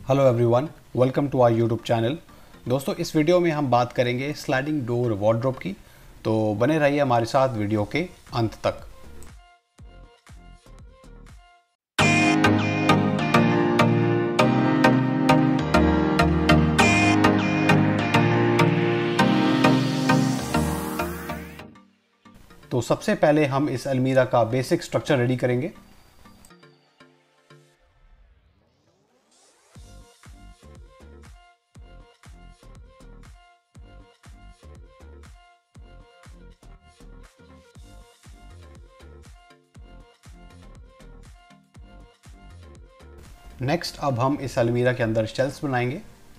Hello everyone, welcome to our YouTube channel. दोस्तों, इस video में हम बात करेंगे स्लाइडिंग डोर वार्डरोब की। तो बने रहिए हमारे साथ वीडियो के अंत तक। तो सबसे पहले हम इस अलमीरा का बेसिक स्ट्रक्चर रेडी करेंगे। नेक्स्ट अब हम इस अलमीरा के अंदर शेल्फ्स बनाएंगे।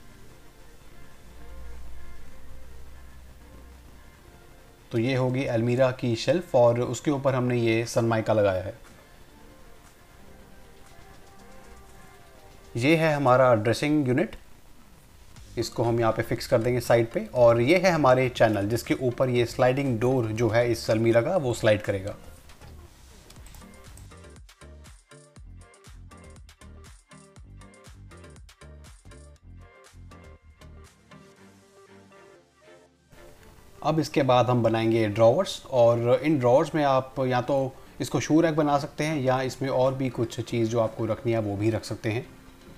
तो ये होगी अलमीरा की शेल्फ और उसके ऊपर हमने ये सनमाइका लगाया है। ये है हमारा ड्रेसिंग यूनिट, इसको हम यहाँ पे फिक्स कर देंगे साइड पे। और ये है हमारे चैनल जिसके ऊपर ये स्लाइडिंग डोर जो है इस अलमीरा का वो स्लाइड करेगा। अब इसके बाद हम बनाएंगे ड्रॉवर्स, और इन ड्रॉवर्स में आप या तो इसको शू रैक बना सकते हैं या इसमें और भी कुछ चीज़ जो आपको रखनी है वो भी रख सकते हैं।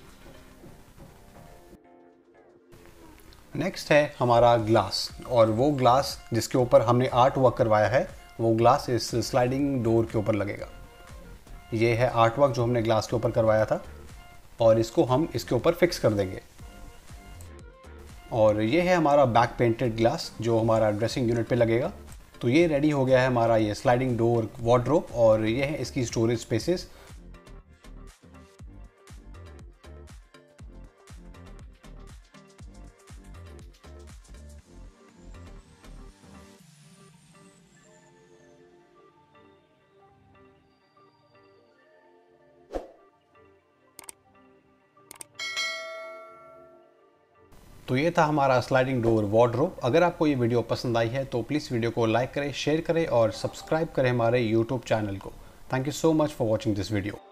नेक्स्ट है हमारा ग्लास, और वो ग्लास जिसके ऊपर हमने आर्ट वर्क करवाया है वो ग्लास इस स्लाइडिंग डोर के ऊपर लगेगा। ये है आर्ट वर्क जो हमने ग्लास के ऊपर करवाया था और इसको हम इसके ऊपर फिक्स कर देंगे। और ये है हमारा बैक पेंटेड ग्लास जो हमारा ड्रेसिंग यूनिट पे लगेगा। तो ये रेडी हो गया है हमारा ये स्लाइडिंग डोर वार्डरोब, और ये है इसकी स्टोरेज स्पेसेस। तो ये था हमारा स्लाइडिंग डोर वार्डरोब। अगर आपको ये वीडियो पसंद आई है तो प्लीज़ वीडियो को लाइक करें, शेयर करें और सब्सक्राइब करें हमारे यूट्यूब चैनल को। Thank you so much for watching this video.